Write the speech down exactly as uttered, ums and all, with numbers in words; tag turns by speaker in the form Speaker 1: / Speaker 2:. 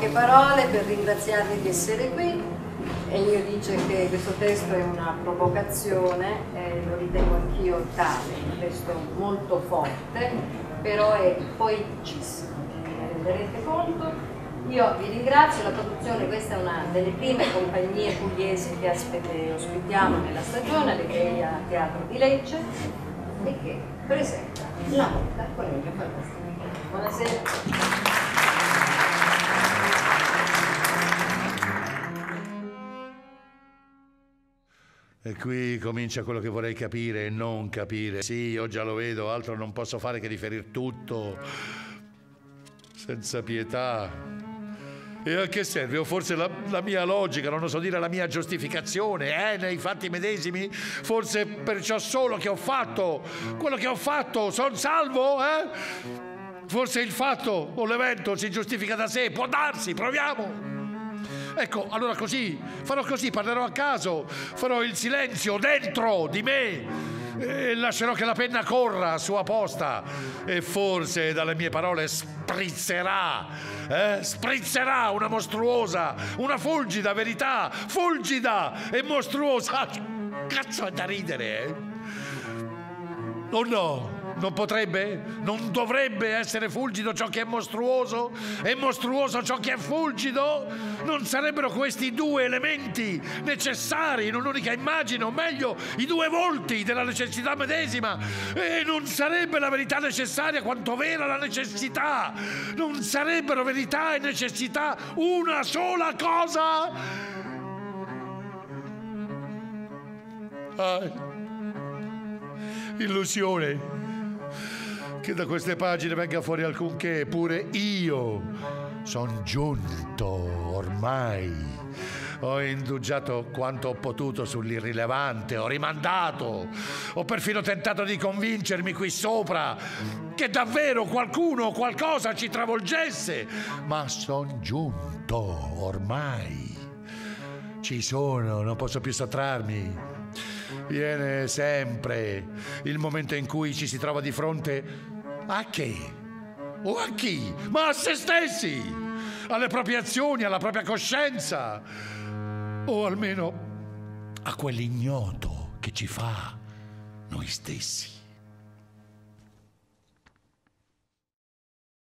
Speaker 1: parole per ringraziarvi di essere qui. E io dice che questo testo è una provocazione, e lo ritengo anch'io tale, un testo molto forte, però è poeticissimo, ne renderete conto. Io vi ringrazio, la produzione, questa è una delle prime compagnie pugliesi che ospitiamo nella stagione, l'Egreia Teatro di Lecce, e che presenta La Motta con Emilio Fantastico. Buonasera.
Speaker 2: E qui comincia quello che vorrei capire e non capire. Sì, io già lo vedo, altro non posso fare che riferire tutto senza pietà. E a che serve? O forse la, la mia logica, non oso dire la mia giustificazione, eh, nei fatti medesimi? Forse perciò solo che ho fatto quello che ho fatto, son salvo, eh? Forse il fatto o l'evento si giustifica da sé, può darsi, proviamo. Ecco, allora così, farò così, parlerò a caso, farò il silenzio dentro di me e lascerò che la penna corra a sua posta e forse dalle mie parole sprizzerà, eh? Sprizzerà una mostruosa, una fulgida verità, fulgida e mostruosa. Cazzo, è da ridere, eh? O no? Non potrebbe? Non dovrebbe essere fulgido ciò che è mostruoso? E mostruoso ciò che è fulgido? Non sarebbero questi due elementi necessari in un'unica immagine, o meglio, i due volti della necessità medesima? E non sarebbe la verità necessaria quanto vera la necessità? Non sarebbero verità e necessità una sola cosa? Ah, illusione. Che da queste pagine venga fuori alcunché, pure io son giunto ormai. Ho indugiato quanto ho potuto sull'irrilevante, ho rimandato, ho perfino tentato di convincermi qui sopra che davvero qualcuno o qualcosa ci travolgesse, ma son giunto ormai. Ci sono, non posso più sottrarmi. Viene sempre il momento in cui ci si trova di fronte a che? O a chi? Ma a se stessi, alle proprie azioni, alla propria coscienza, o almeno a quell'ignoto che ci fa noi stessi.